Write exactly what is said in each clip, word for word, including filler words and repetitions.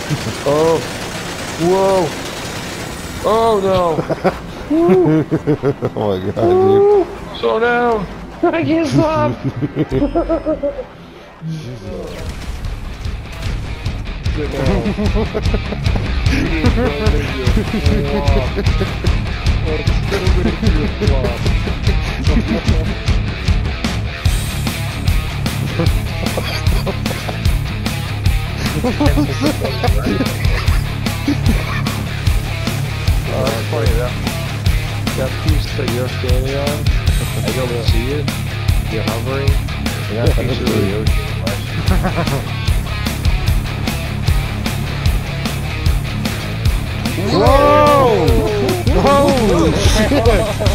Oh. Whoa. Oh no. Oh my god, dude. Slow down. I can't stop. Sit down. Oh, that's funny, that, that piece that you're standing on, I don't see it, you're hovering, and that piece is really ocean. Whoa! Holy shit!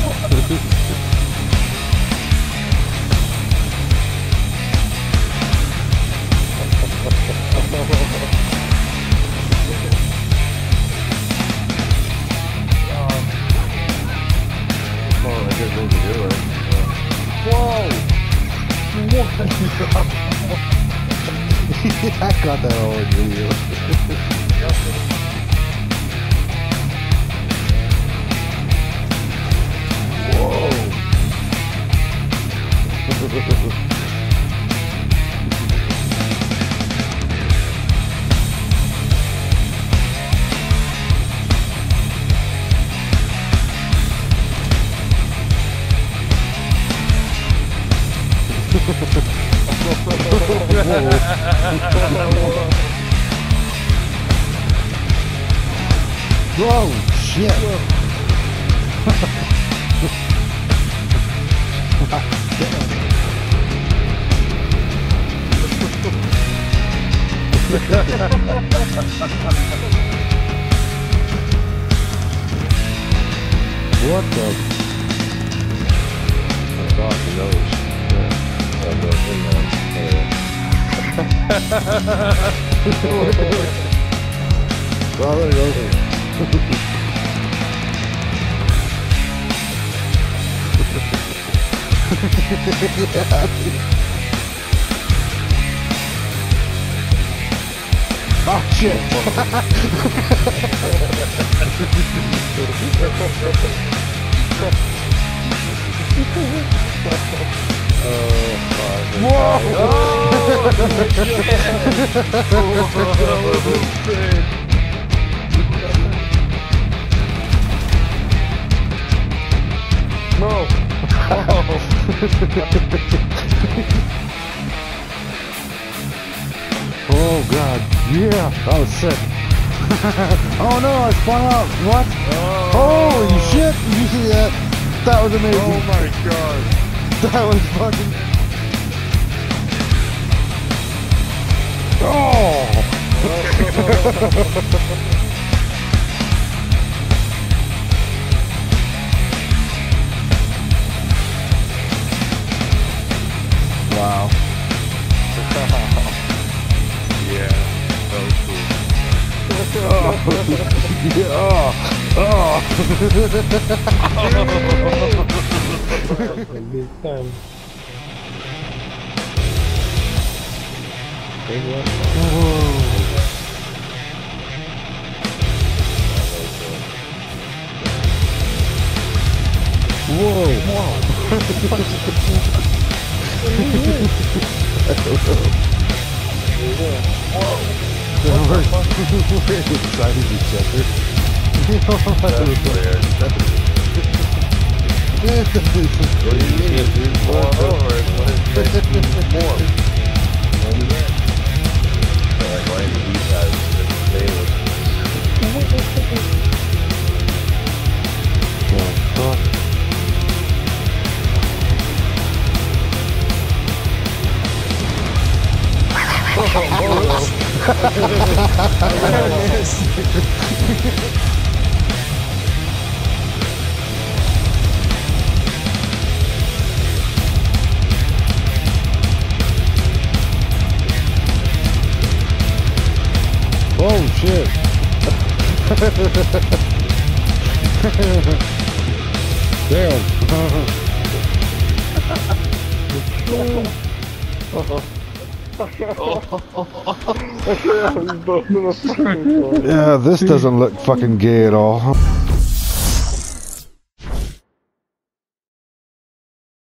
Whoa! What? I got that all in video. Whoa! Whoa, shit. What the? I thought the nose. Yeah. Oh, no, hang on. Well, there goes it. Oh shit! Oh, fuck. Whoa! No! Oh god, yeah, that was sick. Oh no, I spun out. What? Oh. Holy shit! Did you see that? That was amazing. Oh my god! That was fucking. Oh! Wow. Yeah, that was cool. Yeah, oh, oh. Good time. Big one. Whoa! Whoa! We're inside each other. That's weird. What do you mean? Dude, more over. What is this? More. What is that? Like, why do these guys just stay with Oh, fuck. Oh shit. Damn. Yeah, this doesn't look fucking gay at all.